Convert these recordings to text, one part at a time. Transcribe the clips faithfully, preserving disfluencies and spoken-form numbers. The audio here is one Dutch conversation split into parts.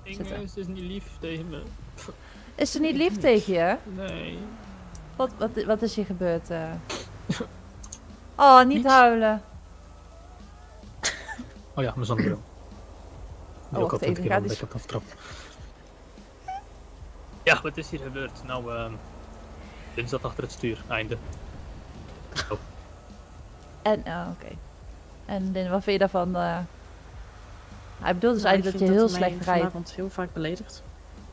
Inge, ze is niet lief tegen me. Is ze niet lief tegen je? Nee. Wat, wat, wat is hier gebeurd? Uh? Oh, niet Niks. huilen. Oh ja, mijn zonnebril. Oh, wacht even, ga eens... Ik heb afgetrapt. Ja, wat is hier gebeurd? Nou, uh, Lin zat achter het stuur. Einde. Oh. En, oh, oké. Okay. En Lin, wat vind je daarvan? Uh... Hij bedoelt dus nou, eigenlijk dat je heel dat slecht rijdt. Ik vanavond heel vaak beledigd.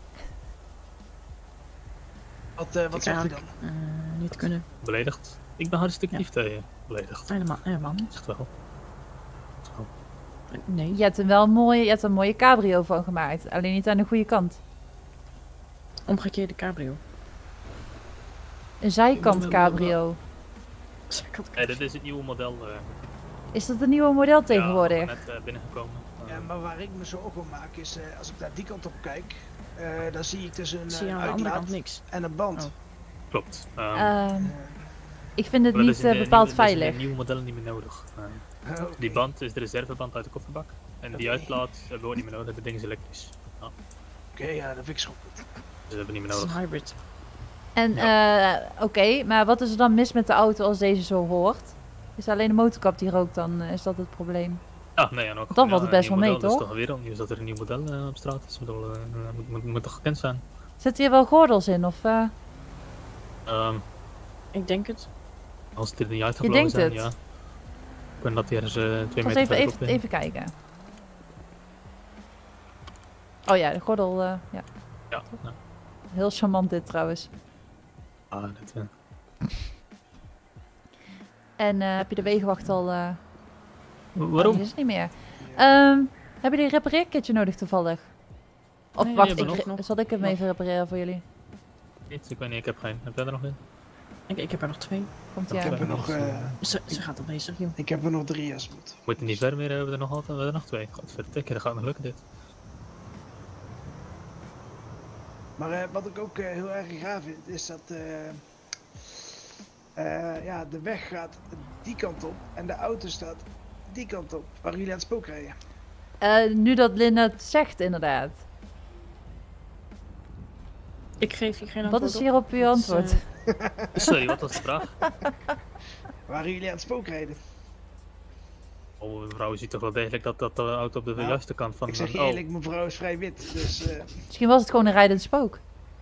Wat, uh, wat zegt hij dan? Uh, niet kunnen. Beledigd? Ik ben hartstikke ja. lief tegen je. Beledigd. Helemaal, helemaal niet. Echt wel. Echt wel. Nee. Je hebt er wel een mooie, je hebt er een mooie cabrio van gemaakt. Alleen niet aan de goede kant. Omgekeerde cabrio. Een zijkant cabrio. Zijkant Nee, dit is het nieuwe model. Uh... Is dat een nieuwe model tegenwoordig? Ja, net uh, binnengekomen. Uh... Ja, maar waar ik me zorgen om maak is, uh, als ik daar die kant op kijk, uh, dan zie ik dus een zie je uh, aan de andere uitlaat kant niks. en een band. Oh. Klopt. Um, uh, ik vind het niet uh, bepaald nieuwe, veilig. Dat is in nieuwe modellen niet meer nodig. Uh, oh, okay. Die band is de reserveband uit de kofferbak. En die okay. uitlaat hebben we ook niet meer nodig, dat ding is elektrisch. Oh. Oké, okay, ja, dat vind ik zo goed. Dus dat hebben we niet meer nodig. Het is een hybrid. En ja. uh, oké, okay, maar wat is er dan mis met de auto als deze zo hoort? Is alleen de motorkap die rookt, dan uh, is dat het probleem? Ja, nee, en ook. Dan ja, valt het best wel mee, toch? Dat is toch wereldnieuws dat er een nieuw model uh, op straat is. Dat uh, moet, moet, moet toch gekend zijn? Zitten hier wel gordels in, of? Uh... Um, ik denk het. Als het er niet uitgeblozen zijn, ja. Ik ben dat hier eens uh, twee meter even, even, even, even kijken. Oh ja, de gordel, uh, ja. Ja, ja. Heel charmant dit trouwens. Ah, dit uh. En uh, heb je de wegenwacht al... Uh... Waarom? Oh, die is het niet meer. Um, heb je een repareerkitje nodig toevallig? Of nee, wacht, nee, ik, nog, zal ik hem nog. even repareren voor jullie? Niet, ik weet niet, ik heb geen. Heb jij er nog in? Ik, ik heb er nog twee. Komt ik ja. heb er nog... Uh, ze, ze gaat al bezig, joh. Ik heb er nog drie als het moet. Moet je niet ver meer, hebben we er nog altijd, we hebben er nog twee. Godverdikke, dat gaat nog lukken dit. Maar uh, wat ik ook uh, heel erg gaaf vind, is dat uh, uh, ja, de weg gaat die kant op en de auto staat die kant op, waar jullie aan het spook rijden. Uh, nu dat Lin het zegt, inderdaad. Ik geef je geen antwoord. Wat is hier op uw antwoord? Uh... Sorry, wat was de vraag? Waar jullie aan het spook rijden? Oh, mevrouw, je ziet toch wel degelijk dat, dat de auto op de nou, juiste kant van... Ik zeg je oh. eerlijk, mevrouw is vrij wit, dus... Uh... Misschien was het gewoon een rijdend spook.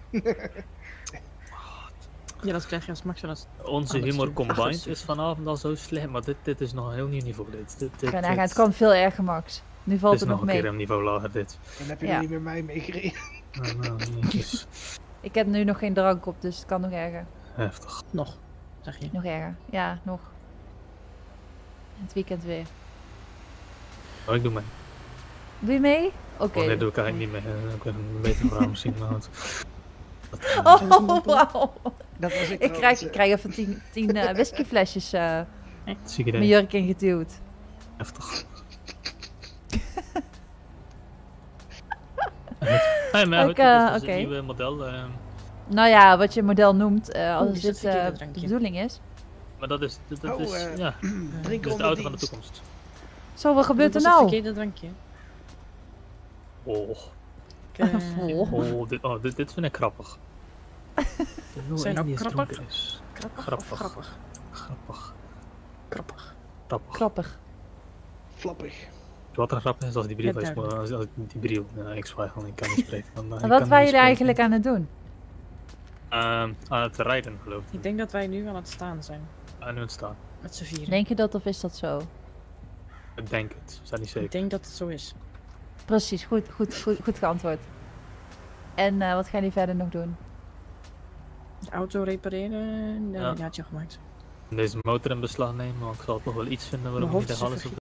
Ja, dat krijg je als Max. Als... Onze oh, humor combined is vanavond al zo slim, maar dit, dit is nog een heel nieuw niveau. Dit, dit, dit, ja, nou, het kwam veel erger, Max. Nu valt het nog mee. Het is nog een keer een niveau lager, dit. Dan heb je ja. er niet met mij meegereden. Nou, nou, ik heb nu nog geen drank op, dus het kan nog erger. Heftig. Nog, zeg je? Nog erger, ja, nog. Het weekend weer. Oh, ik doe mee. Doe je mee? Oké. Okay. Oh, nee, doe ik eigenlijk niet mee. Ik ben een betere vrouw misschien, maar wat... Oh, wauw. Dat was ik ik krijg, ik krijg even tien, tien uh, whiskyflesjes uh, mijn jurk ingeduwd. Heftig. Hey, maar goed, uh, dit is okay. een nieuwe model. Uh... Nou ja, wat je model noemt, uh, als oh, dit uh, de bedoeling is. Maar dat is, dat, dat oh, is, uh, ja, dat is de auto van de toekomst. Zo, wat gebeurt er nou? nou? Het verkeerde drankje. Oh. Ik, uh... oh, oh, dit, oh dit, dit vind ik grappig. Zijn ook grappig? Is. Grappig? Grappig. Grappig. Grappig. Grappig. Grappig. Grappig. Flappig. Wat er grappig is als die brief is, maar als, als die brief, uh, ik zwaai gewoon, ik kan niet spreken. Dan, uh, en wat waren jullie eigenlijk aan het doen? Uh, aan het rijden, geloof ik. Ik denk dat wij nu aan het staan zijn. Aan nu aan het staan. Met z'n vieren. Denk je dat of is dat zo? Ik denk het, zijn niet zeker. Ik denk dat het zo is. Precies, goed, goed, goed, goed geantwoord. En uh, wat gaan jullie verder nog doen? De auto repareren, nee, ja. die had je al gemaakt. Deze motor in beslag nemen, want ik zal toch wel iets vinden waarom niet de alles op